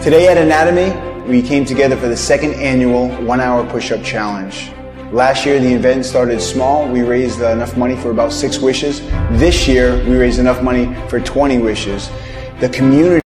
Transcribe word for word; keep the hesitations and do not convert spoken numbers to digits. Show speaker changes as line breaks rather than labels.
Today at Anatomy, we came together for the second annual one-hour push-up challenge. Last year, the event started small. We raised uh, enough money for about six wishes. This year, we raised enough money for twenty wishes. The community